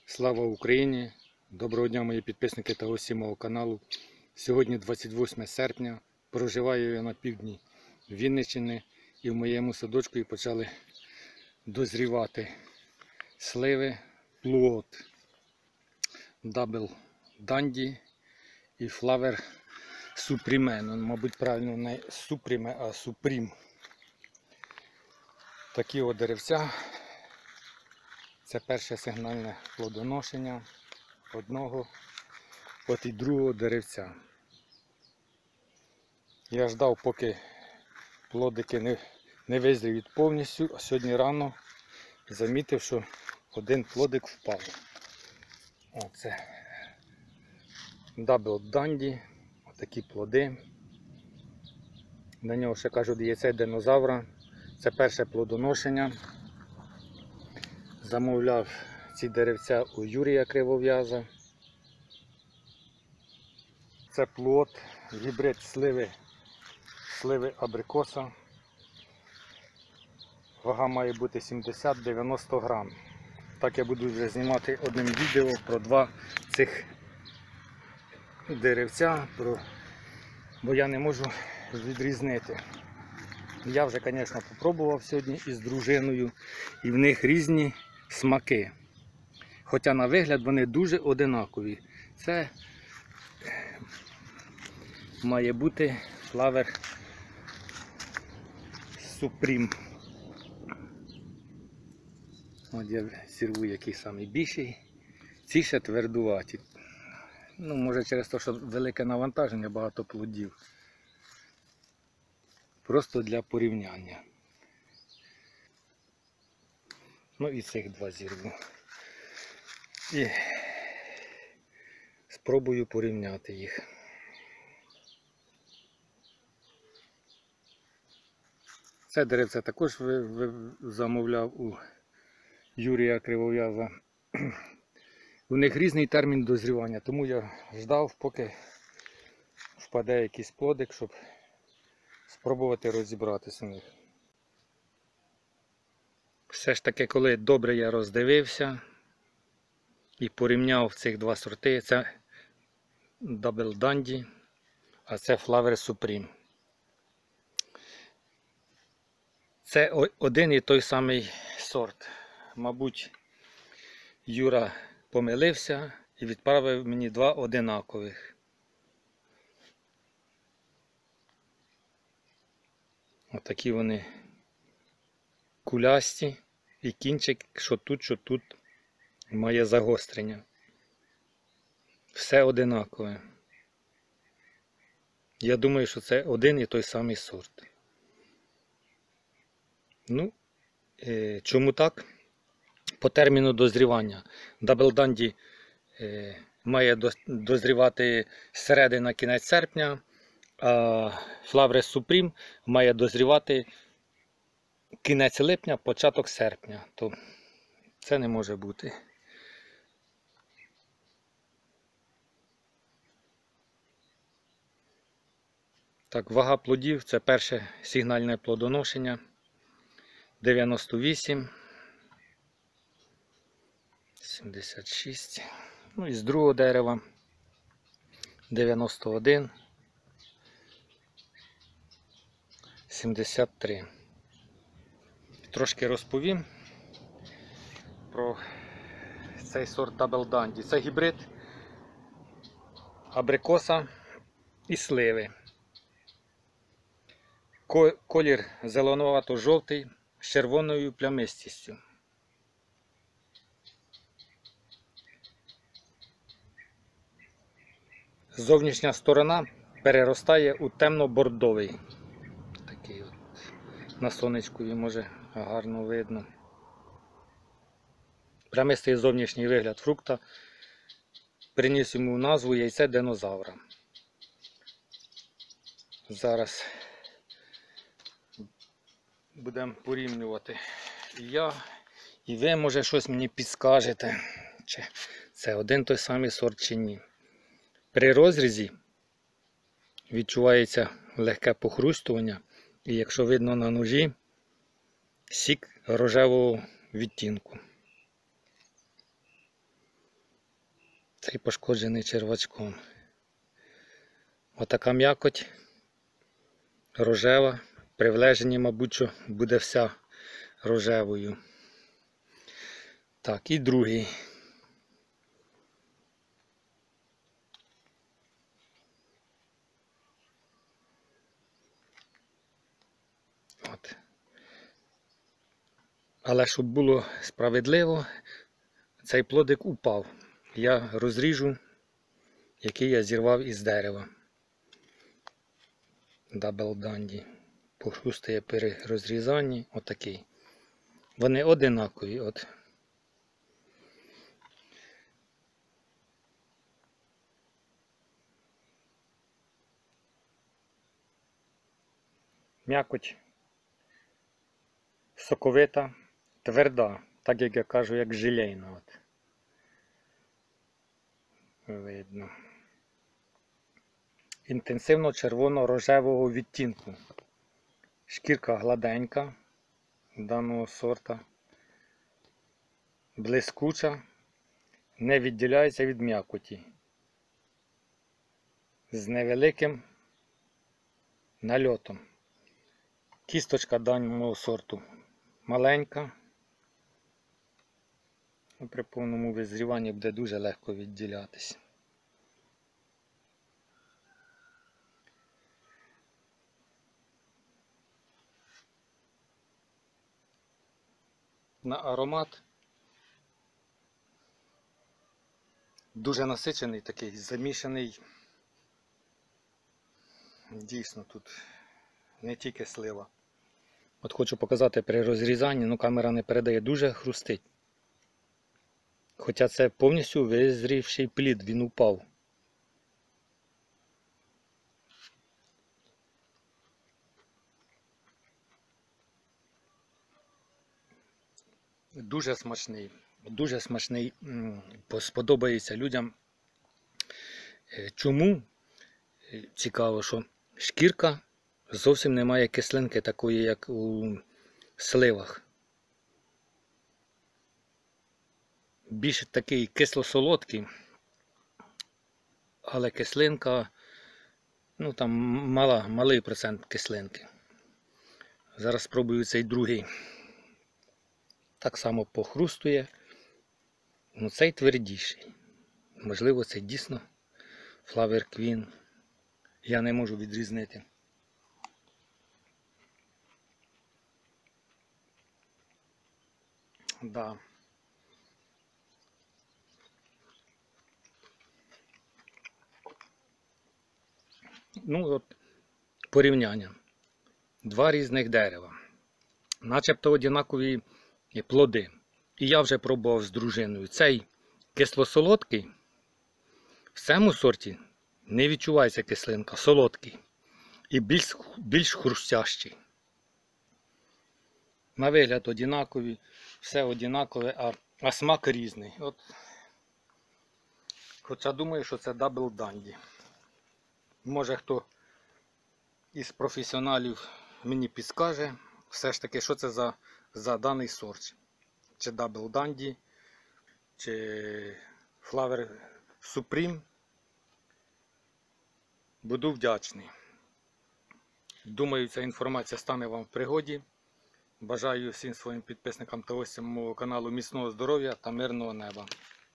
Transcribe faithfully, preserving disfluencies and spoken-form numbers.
Слава Україні! Доброго дня, мої підписники та гості мого каналу. Сьогодні двадцять восьме серпня. Проживаю я на півдні Вінниччини і в моєму садочку почали дозрівати сливи плуот, Double Dandy і Flower Supreme. Ну, мабуть, правильно не Supreme, а Supreme. Такі от деревця. Це перше сигнальне плодоношення одного, от і другого деревця. Я ждав, поки плодики не, не визріють повністю, а сьогодні рано замітив, що один плодик впав. Оце Double Dandy, отакі плоди. На нього ще кажуть яйце динозавра. Це перше плодоношення. Замовляв ці деревця у Юрія Кривов'яза. Це плод, гібрид сливи, сливи абрикоса. Вага має бути сімдесят дев'яносто грам. Так я буду вже знімати одним відео про два цих деревця, про... бо я не можу відрізнити. Я вже, звісно, спробував сьогодні із дружиною, і в них різні смаки. Хоча на вигляд вони дуже одинакові. Це має бути Flower Supreme. От я зірву, який самий більший. Ці ще твердуваті. Ну, може через те, що велике навантаження, багато плодів. Просто для порівняння. Ну і цих два зірву. І спробую порівняти їх. Це деревце також ви, ви замовляв у Юрія Кривов'яза. У них різний термін дозрівання, тому я ждав, поки впаде якийсь плодик, щоб спробувати розібратися в них. Все ж таки, коли добре я роздивився і порівняв цих два сорти, це Double Dandy, а це Flower Supreme. Це один і той самий сорт. Мабуть, Юра помилився і відправив мені два одинакових. Отакі вони кулясті, і кінчик, що тут, що тут, має загострення. Все одинакове. Я думаю, що це один і той самий сорт. Ну, е, чому так? По терміну дозрівання. Double Dandy е, має дозрівати середина, кінець серпня, а Flower Supreme має дозрівати кінець липня, початок серпня. То це не може бути. Так, вага плодів, це перше сигнальне плодоношення. дев'яносто вісім, сімдесят шість. Ну і з другого дерева дев'яносто один, сімдесят три. Трошки розповім про цей сорт Double Dandy. Це гібрид абрикоса і сливи. Колір зеленувато-жовтий з червоною плямистістю. Зовнішня сторона переростає у темно-бордовий. Такий от. На сонечку її може гарно видно. Плямистий зовнішній вигляд фрукта приніс йому назву яйце динозавра. Зараз будемо порівнювати і я, і ви, може, щось мені підскажете, чи це один той самий сорт чи ні. При розрізі відчувається легке похрустування, і якщо видно на ножі, сік рожевого відтінку. Цей пошкоджений червачком. Отака м'якоть рожева. При влеженні, мабуть, що буде вся рожевою. Так, і другий. От. Але щоб було справедливо, цей плодик упав. Я розріжу, який я зірвав із дерева. Дабл Данді. Похрустає при розрізанні. Отакий. Вони одинакові. От. М'якоть соковита, тверда, так як я кажу, як желейна. От. Видно. Інтенсивно червоно-рожевого відтінку. Шкірка гладенька даного сорта, блискуча, не відділяється від м'якоті. З невеликим нальотом. Кісточка даного сорту маленька. При повному визріванні буде дуже легко відділятись. На аромат дуже насичений такий, замішаний. Дійсно тут не тільки слива. От хочу показати при розрізанні, ну камера не передає, дуже хрустить. Хоча це повністю визрівший плід, він упав. Дуже смачний, дуже смачний, сподобається людям. Чому? Цікаво, що шкірка зовсім не має кислинки такої, як у сливах. Більш такий кисло-солодкий, але кислинка, ну там мала, малий процент кислинки. Зараз спробую цей другий. Так само похрустує, ну цей твердіший. Можливо, це дійсно Flower Queen. Я не можу відрізнити. Да. Ну от порівняння. Два різних дерева. Начебто однакові плоди. І я вже пробував з дружиною. Цей кисло-солодкий, в цьому сорті не відчувається кислинка, солодкий. І більш, більш хрустящий. На вигляд однакові, все однакове, а, а смак різний. От. Хоча думаю, що це Дабл Данді. Може хто із професіоналів мені підскаже, все ж таки, що це за, за даний сорт. Чи Дабл Данді, чи Flower Supreme. Буду вдячний. Думаю, ця інформація стане вам в пригоді. Бажаю всім своїм підписникам та гостям мого каналу міцного здоров'я та мирного неба.